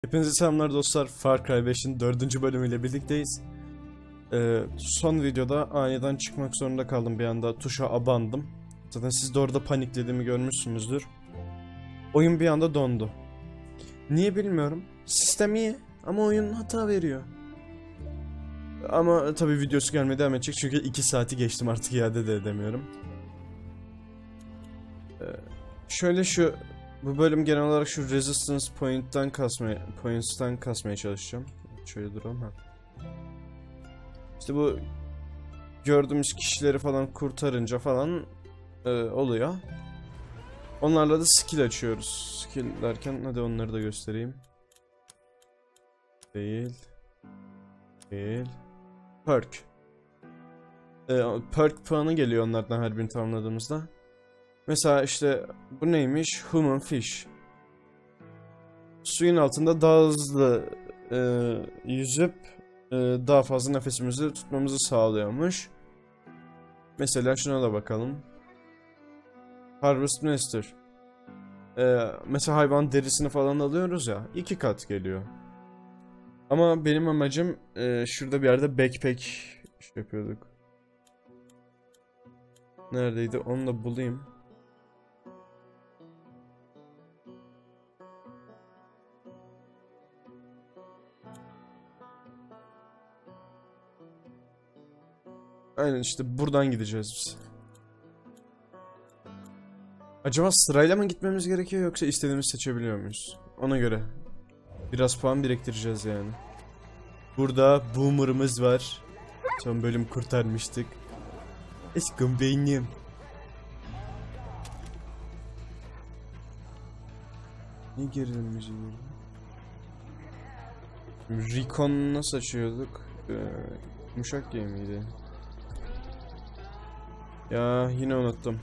Hepinize selamlar dostlar. Far Cry 5'in 4. bölümüyle birlikteyiz. Son videoda aniden çıkmak zorunda kaldım, bir anda tuşa abandım. Zaten siz de orada paniklediğimi görmüşsünüzdür. Oyun bir anda dondu. Niye bilmiyorum. Sistem iyi ama oyun hata veriyor. Ama tabii videosu gelmeye devam edecek çünkü 2 saati geçtim, artık iade de edemiyorum. Bu bölüm genel olarak şu resistance points'tan kasmaya çalışacağım. Şöyle duralım ha. İşte bu gördüğümüz kişileri falan kurtarınca falan oluyor. Onlarla da skill açıyoruz. Skill derken hadi onları da göstereyim. Değil. Perk. Perk puanı geliyor onlardan her birini tamamladığımızda. Mesela işte bu neymiş? Human Fish. Suyun altında daha hızlı yüzüp daha fazla nefesimizi tutmamızı sağlıyormuş. Mesela şuna da bakalım. Harvest Master. Mesela hayvan derisini falan alıyoruz ya, 2 kat geliyor. Ama benim amacım şurada bir yerde backpack yapıyorduk. Neredeydi? Onu da bulayım. Aynen işte buradan gideceğiz biz. Acaba sırayla mı gitmemiz gerekiyor yoksa istediğimizi seçebiliyor muyuz? Ona göre biraz puan biriktireceğiz yani. Burada Boomer'ımız var. Son bölüm kurtarmıştık. Aşkım benim. Ne gerilim müziği? Recon nasıl açıyorduk? Yumuşak game miydi? Ya yine unuttum.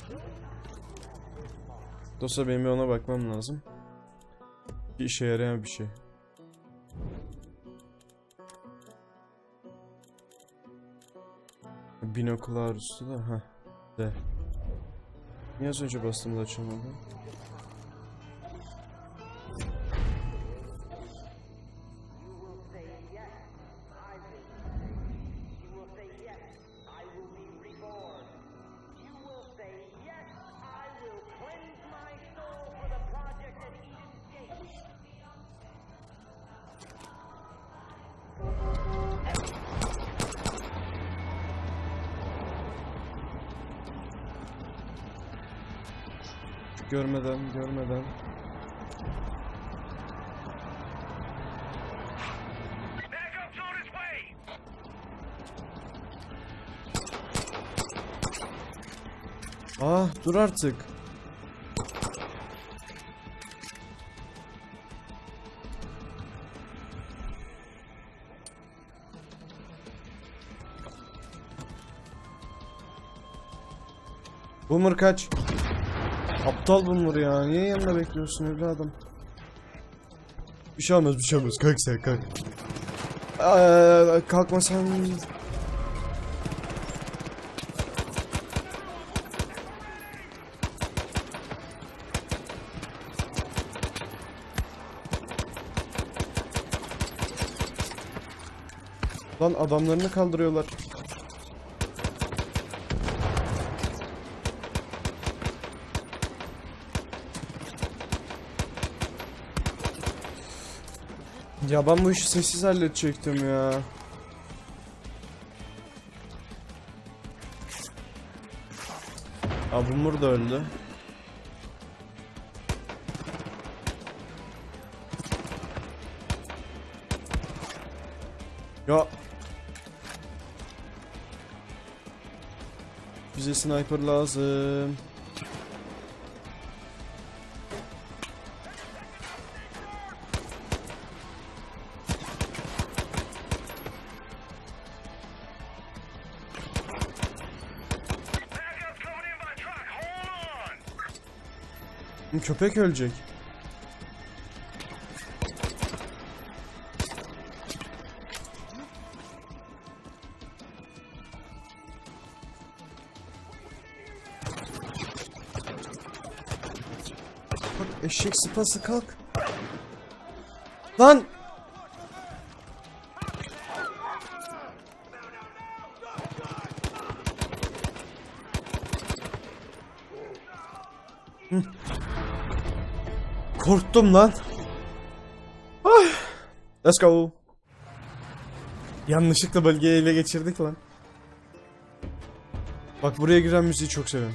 Dostlar benim bir ona bakmam lazım. Bir işe yarayan bir şey. Binocularus'tu da ha. De. Niye az önce bastığımda açılmadı? Görmeden. Ah, dur artık. Boomer kaç. Aptal Boomer ya. Niye yanında bekliyorsun evladım? Bir şey olmaz. Kalk sen kalk. Kalkmasam. Lan adamlarını kaldırıyorlar. Ya ben bu işi sessiz halledecektim ya. Abumur da öldü. Ya. Bize sniper lazım. Köpek ölecek. Bak eşek sıpası kalk. Lan! Hı. Korktum lan. Ah. Let's go. Yanlışlıkla bölgeyi ele geçirdik lan. Bak buraya giren müziği çok seviyorum.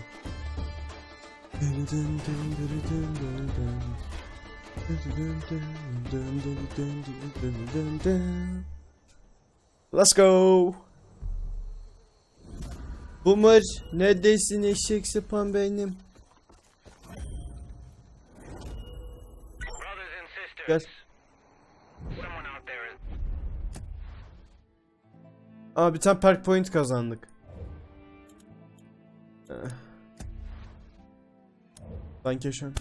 Let's go. Boomer neredesin eşek sıpan benim? Gel. Aa bir tane park point kazandık. Dankeschön.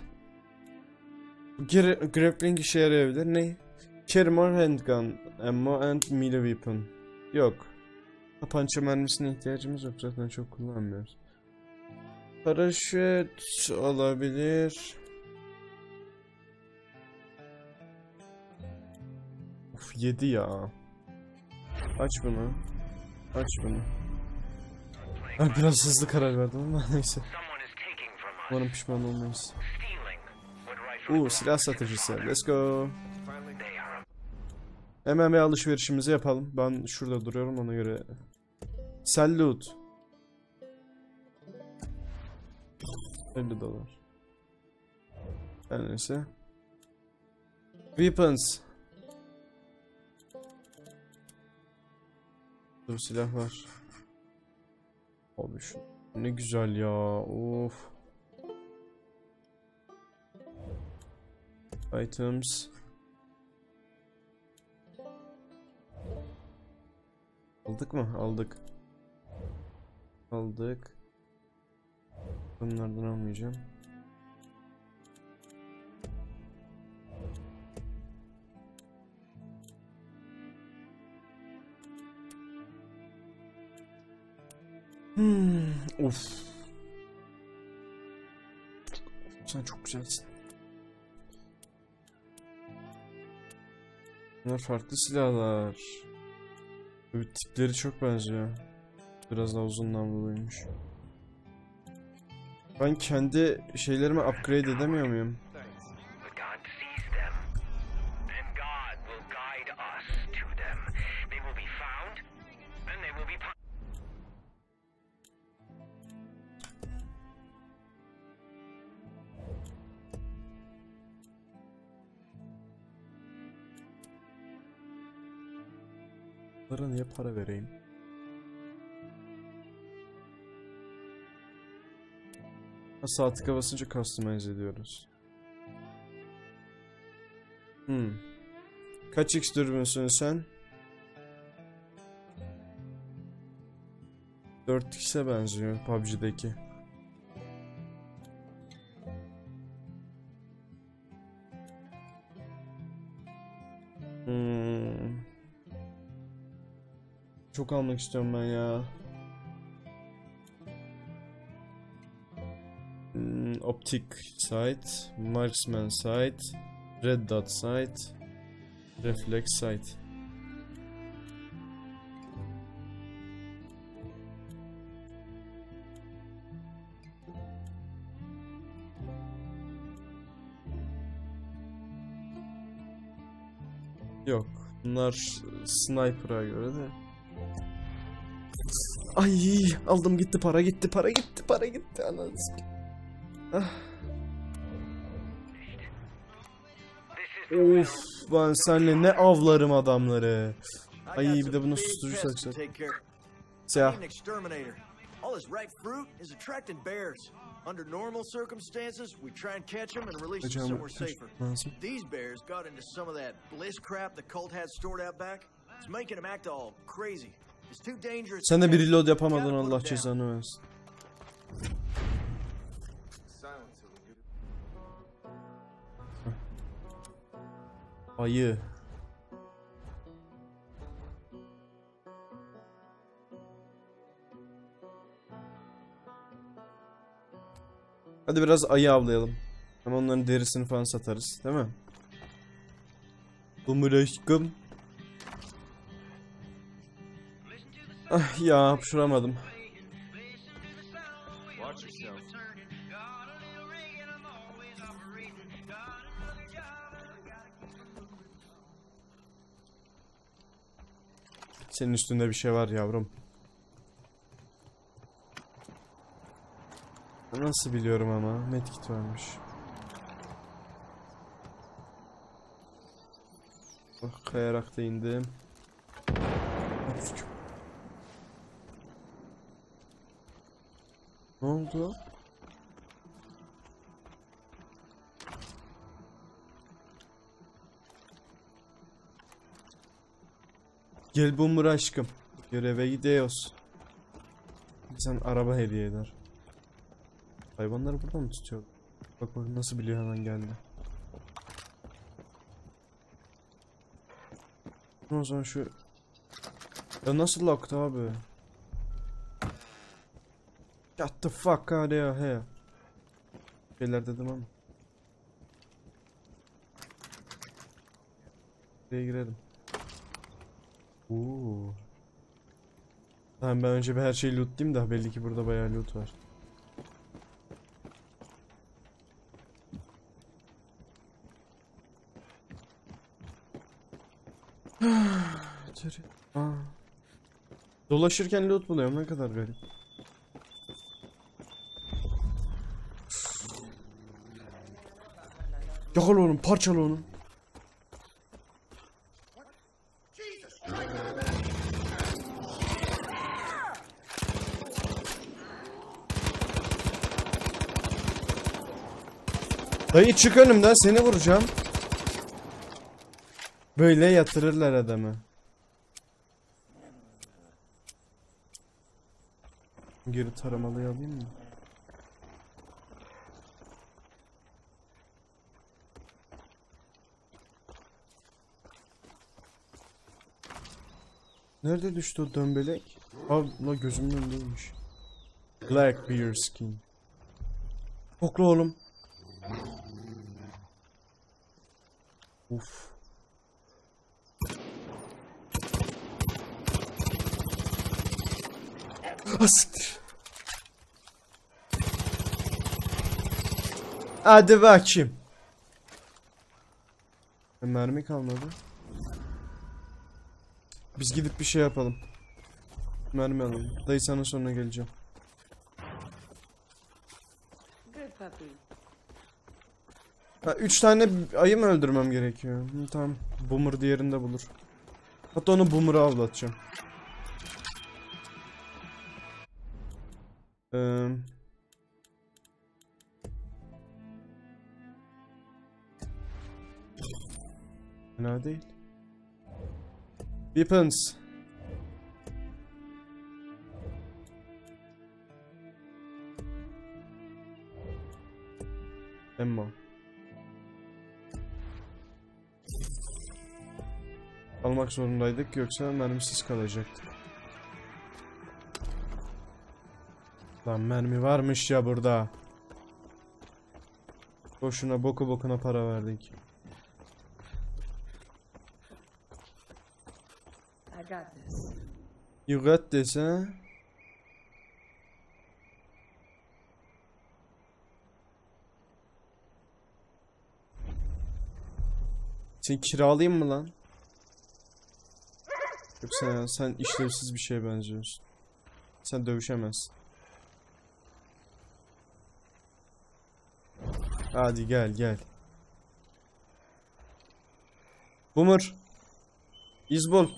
Grappling işe yarayabilir. Ne? Carry more handgun, ammo and melee weapon. Yok. Tapanca mermisine ihtiyacımız yok. Zaten çok kullanmıyoruz. Paraşüt olabilir. Of 7 ya. Aç bunu. Aç bunu. Ben biraz hızlı karar verdim ama neyse. Umarım pişman olmayız. Silah satıcısı. Let's go. Hemen bir alışverişimizi yapalım. Ben şurada duruyorum ona göre. Sell loot. 50 dolar. Her neyse. Weapons. Dur silah var. Abi şu ne güzel ya. Of. Items. Aldık mı? Aldık. Aldık. Bunlardan almayacağım. Of. Sen çok güzelsin. Bunlar farklı silahlar. Bu tipleri çok benziyor. Biraz daha uzun namluluymuş. Ben kendi şeylerimi upgrade edemiyor muyum? Bunlara niye para vereyim? Sağ tıka basınca customize ediyoruz. Kaç x dürbünsün sen? 4x'e benziyor PUBG'deki. Çok almak istiyorum ben ya. Optic sight, marksman sight, red dot sight, reflex sight. Yok, bunlar sniper'a göre de. Ay, aldım gitti para gitti para gitti para gitti anasını. Ah. Of, ben seninle ne avlarım adamları. Ay bir de bunu susturucu saksı. Siyah. All this ripe fruit is attracting bears. Under normal circumstances, we try and catch them and release them somewhere safer. These bears got into some of that bliss crap the cult had stored out back. It's making them act all crazy. It's too dangerous. Sen de bir reload yapamadın Allah cezanı versin. Ayı. Hadi biraz ayı avlayalım. Ama onların derisini falan satarız, değil mi? Boomer aşkım. Ah ya hapşuramadım. Watch yourself. Senin üstünde bir şey var yavrum. Nasıl biliyorum ama medkit varmış. Bak kayarak da indim. Ne oldu? Gel Boomer aşkım. Göreve gidiyoruz. Sen araba hediye eder. Hayvanları burada mı tutuyor? Bak bak nasıl biliyor, hemen geldi. O zaman şu... Ya nasıl locked abi? Get the fuck out of here. Şeyler dedim ama. Buraya girelim. Ooo. Tamam, ben önce bir her şeyi lootlayayım da belli ki burada bayağı loot var. Aa. Dolaşırken loot buluyorum, ne kadar garip. Yakala onu, parçala onu. Dayı çık önümden, seni vuracağım. Böyle yatırırlar adamı. Geri taramalıyı alayım mı? Nerede düştü o dömbelek? La gözümün önündeymiş. Black bear skin. Kokla oğlum. Uf. Asittir. Hadi bakayım. Mermi kalmadı. Biz gidip bir şey yapalım. Mermi alalım. Dayı sana sonra geleceğim. Ha, 3 tane ayı mı öldürmem gerekiyor? Hı, tamam. Boomer diğerinde bulur. Hatta onu Boomer'a avlatacağım. Fena değil. Weapons. Ammo. Almak zorundaydık, yoksa mermisiz kalacaktık. Lan mermi varmış ya burada. Boşuna boku bokuna para verdik. You got this, ha? Seni kiralayayım mı lan? Yoksa ya, sen işlevsiz bir şeye benziyorsun. Sen dövüşemezsin. Hadi gel gel. Boomer. İz bul.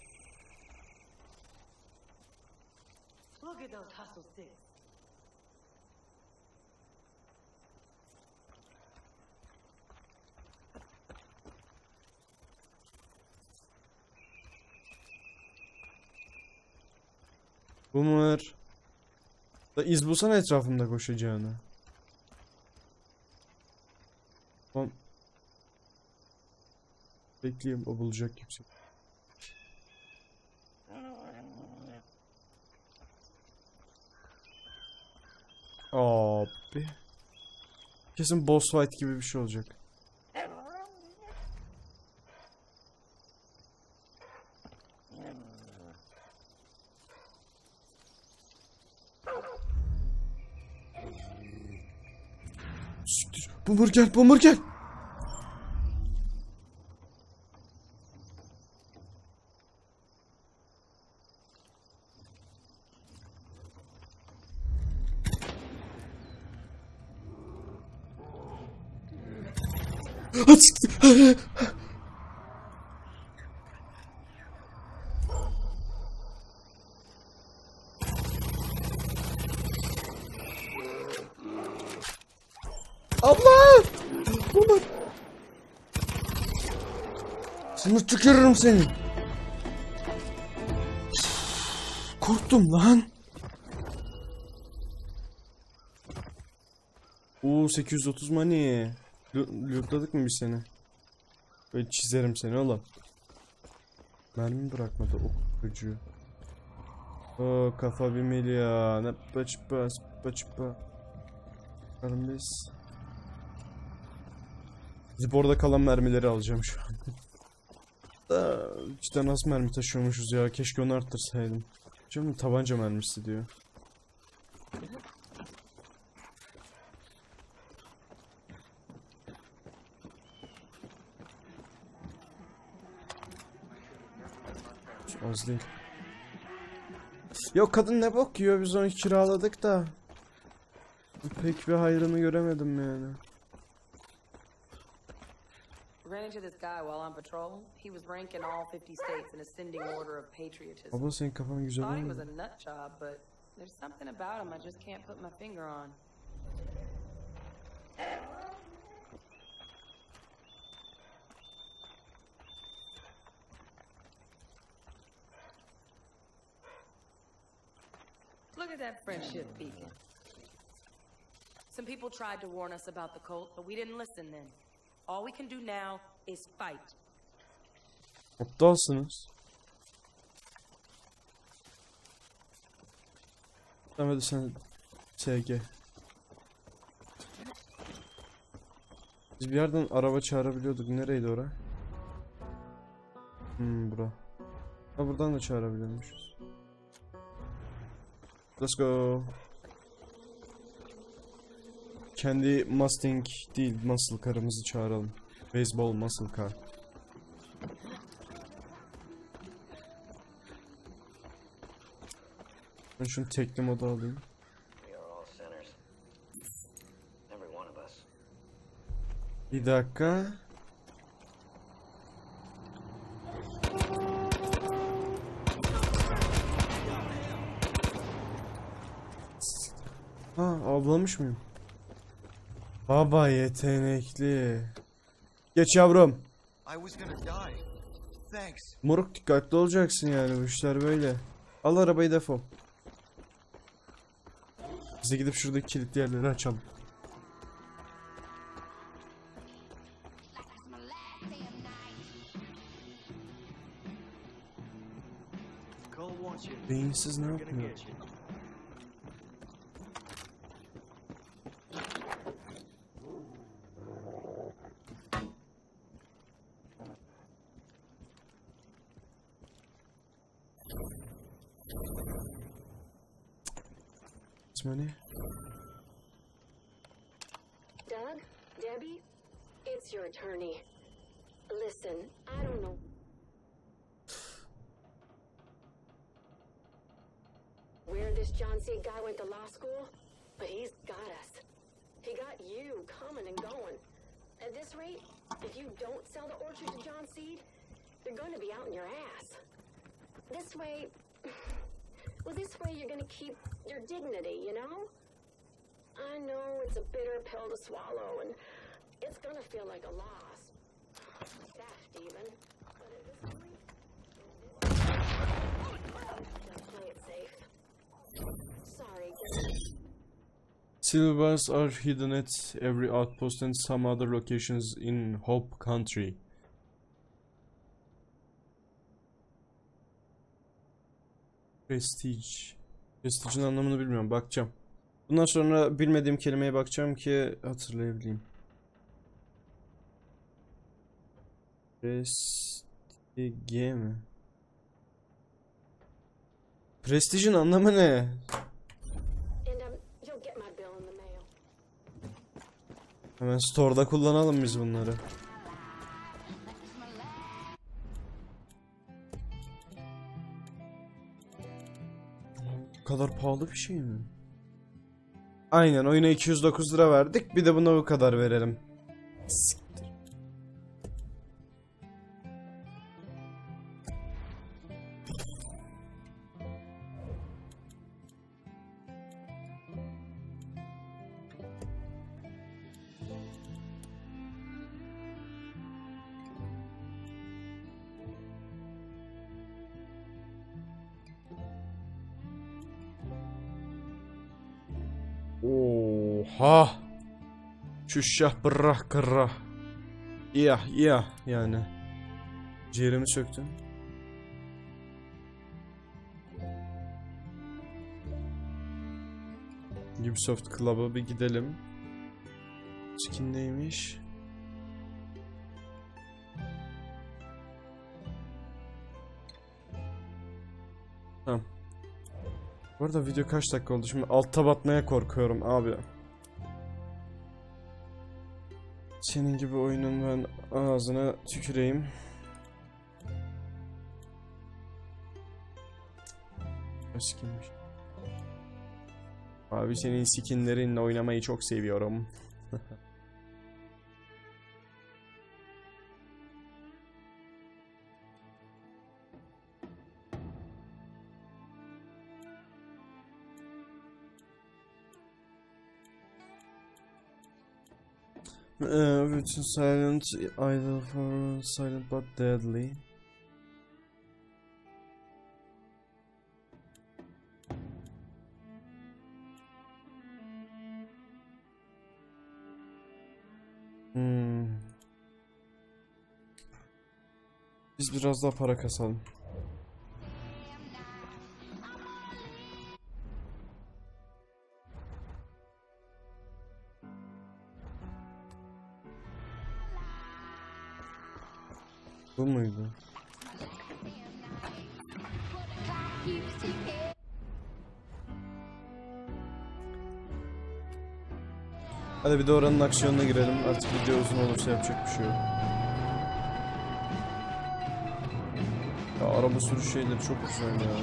Boomer. Da iz bulsana etrafında koşacağını. Tamam. Bekleyeyim, o bulacak yüksek. Abi. Kesin boss fight gibi bir şey olacak. Boomer gel, Boomer gel. Abla! Boomer! Seni tükürürüm seni. Korktum lan. Oo 830 money. Lootladık mı biz seni? Böyle çizerim seni oğlum. Mermi bırakmadı o çocuğu. Oo kafa 1 milyon. Hıppa çıppa sıppa çıppa. Bakalım biz. Gidip orada kalan mermileri alacağım şu an. İşte nasıl mermi taşıyormuşuz ya. Keşke onu arttırsaydım. Canım tabanca mermisi diyor. Az değil. Yok kadın ne bok yiyor, biz onu kiraladık da. Pek bir hayrını göremedim yani. Ran into this guy while on patrol. He was ranking all 50 states in ascending order of patriotism. Abla senin kafan güzel Thought he olmuyor was mu? a nut job, but there's something about him I just can't put my finger on. Look at that friendship beacon. Some people tried to warn us about the cult, but we didn't listen then. All we can do now is fight. Aptalsınız. Tamam hadi sen SG. Biz bir yerden araba çağırabiliyorduk. Nereydi ora? Bura. Ha buradan da çağırabiliyormuşuz. Let's go. Kendi Mustang değil, muscle car'ımızı çağıralım. Baseball muscle car. Ben şunu tekli moda alayım. Bir dakika. Ha, avlamış mıyım? Baba yetenekli. Geç yavrum. Moruk dikkatli olacaksın yani, bu işler böyle. Al arabayı, defol. Biz de gidip şuradaki kilitli yerleri açalım. Beyinsiz ne yapıyor? Money. Doug? Debbie? It's your attorney. Listen, I don't know where this John Seed guy went to law school, but he's got us. He got you coming and going. At this rate, if you don't sell the orchard to John Seed, you're going to be out in your ass. This way, well, this way you're going to keep your dignity, you know? I know it's a bitter pill to swallow, and it's gonna feel like a loss. Theft, even. But at this point, just play it safe. Sorry. Silvers are hidden at every outpost and some other locations in Hope Country. Prestige. Prestige'in anlamını bilmiyorum. Bakacağım. Bundan sonra bilmediğim kelimeye bakacağım ki hatırlayabileyim. Prestige mi? Prestige'in anlamı ne? Hemen store'da kullanalım biz bunları. Bu kadar pahalı bir şey mi? Aynen, oyuna 209 lira verdik. Bir de buna bu kadar verelim. Siktir. Oha. Şuşşah bırrah kırrah. İyah yani. Ciğerimi söktün. Ubisoft Club'a bir gidelim. Skin neymiş? Tamam. Bu arada video kaç dakika oldu? Şimdi altta batmaya korkuyorum abi. Senin gibi oyunun ben ağzına tüküreyim. Skinmiş. Abi senin skinlerinle oynamayı çok seviyorum. Bütün silent, either for silent but deadly. Biz biraz daha para kasalım. Bu muydu? Hadi bir de oranın aksiyonuna girelim. Artık video uzun olursa yapacak bir şey yok. Ya araba sürüş şeyleri çok güzel ya.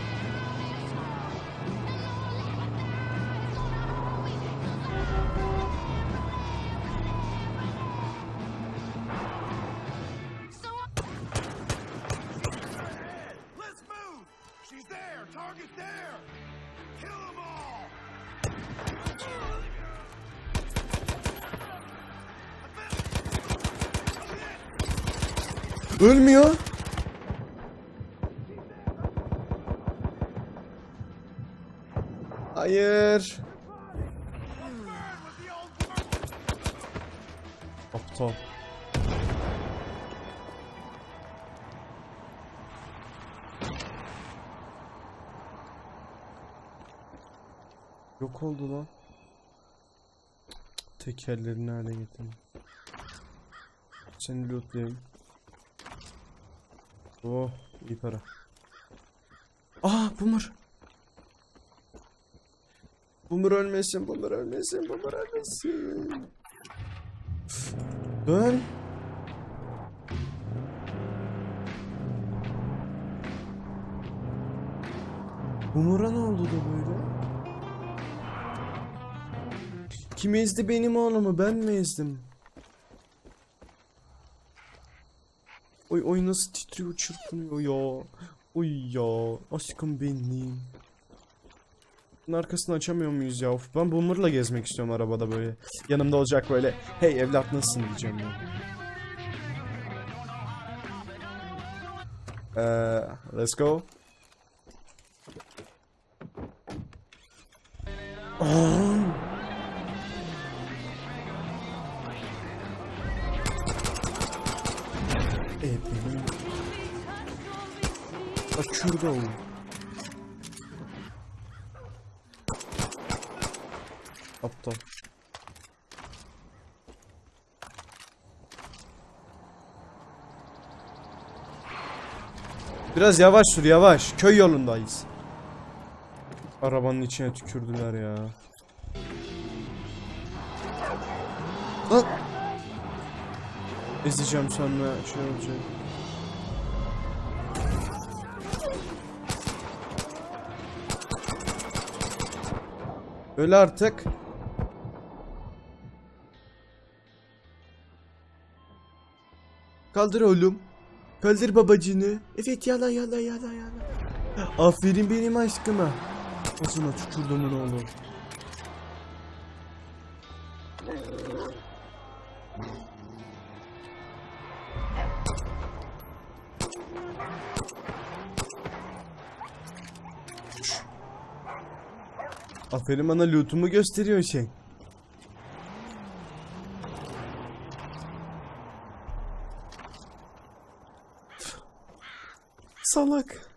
Ölmüyor. Hayır. Aptal. Yok oldu lan. Tekerlerini hale getirdim. Seni lootlayayım. Oh, iyi para. Boomer. Boomer ölmesin, Boomer ölmesin, Boomer ölmesin. Dön. Boomer'a ne oldu da böyle? Kim ezdi benim oğlumu? Ben mi ezdim? Oy nasıl titriyor, çırpınıyor ya. Oy ya, aşkım benim. Bunun arkasını açamıyor muyuz ya? Of, ben Boomer'la gezmek istiyorum arabada böyle. Yanımda olacak böyle. Hey evlat nasılsın diyeceğim ya. Let's go. Benim. Bak şurada o. Aptal. Biraz yavaş sür, yavaş. Köy yolundayız. Arabanın içine tükürdüler ya. Lan! Ezeceğim sonra şey olacak. Öyle artık. Kaldır oğlum. Kaldır babacını. Evet yala yala yala yala. Aferin benim aşkıma. Ağzına tükürdüm onu oğlum. Aferin bana lootumu gösteriyorsun şey. Salak.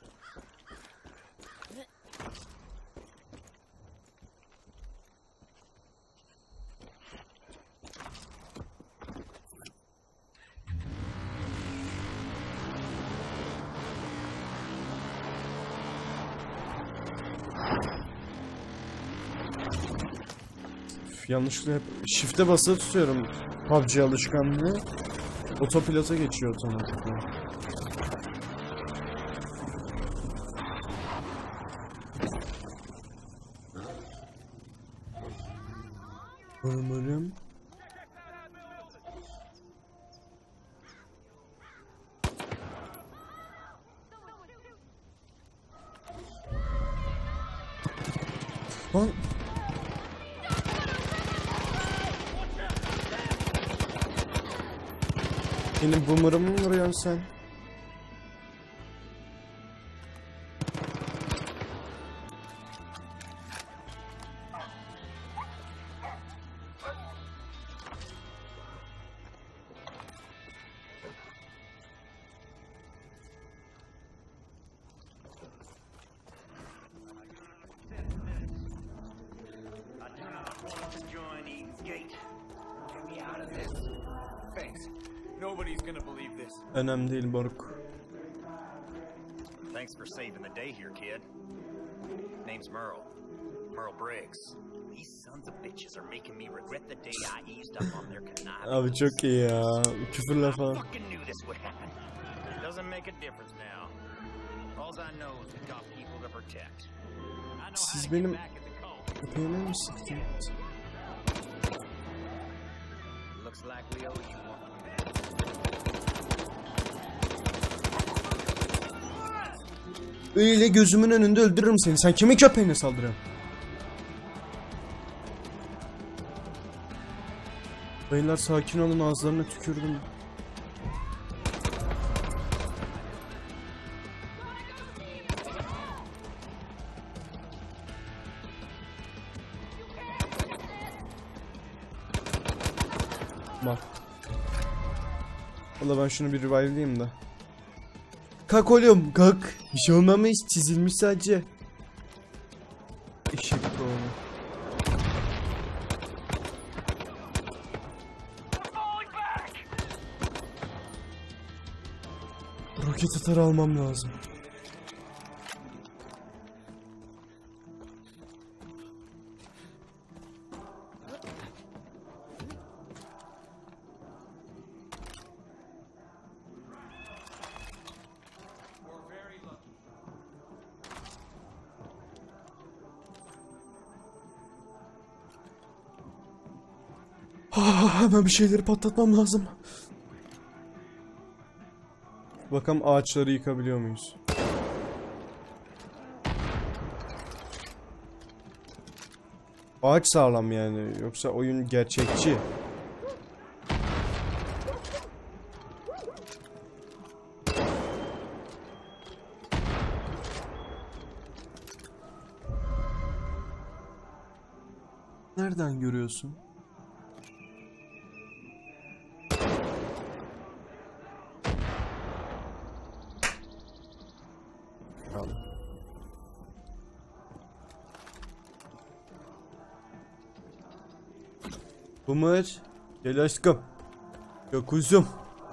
Yanlışlıkla hep shift'e basılı tutuyorum PUBG alışkanlığı. Otopilota geçiyor otomatikman. Umarım. Lan. Benim boomer'ımı mı vuruyorsun sen? Nobody's gonna believe this. Önemli değil Boruk. Thanks for saving the day here, kid. Name's Merle. Merle Briggs. These sons of bitches are making me regret the day I eased up on their conniving. Abi çok iyi ya. Küfürler I falan. fucking knew this would happen. It doesn't make a difference now. All I know is we got people to protect. I know Siz how to benim get back at the cult. köpeğime mi sıktınız? Looks like we owe you one. Öyle gözümün önünde öldürürüm seni. Sen kimin köpeğine saldırıyorsun? Beyler sakin olun, ağızlarına tükürdüm. Bak. Valla ben şunu bir revive'layayım da. Kalk oğlum kalk. Bir şey olmamış, çizilmiş sadece. Eşek oğlum. Roket atarı almam lazım. Hemen bir şeyleri patlatmam lazım. Bakalım ağaçları yıkabiliyor muyuz? Ağaç sağlam yani, yoksa oyun gerçekçi. Nereden görüyorsun? Boomer, gel aşkım. Yok kuzum.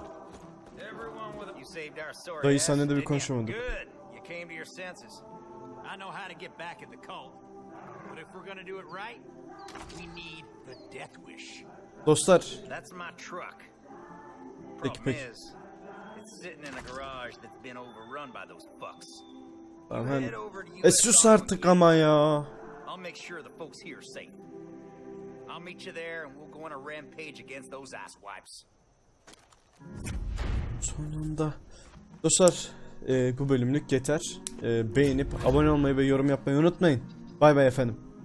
Dayı seninle de bir konuşamadık. Good. You came to your senses. I know how to get back at the cult. But if we're gonna do it right, we need the death wish. Dostlar. That's my truck. Peki, Problem peki. is, it's sitting in a garage that's been overrun by those fucks. Tamam. Head over to US Sus Auto artık ama ya. I'll make sure the folks here are safe. I'll meet you there and we'll go on a rampage against those asswipes. Sonunda. Dostlar bu bölümlük yeter. Beğenip abone olmayı ve yorum yapmayı unutmayın. Bay bay efendim.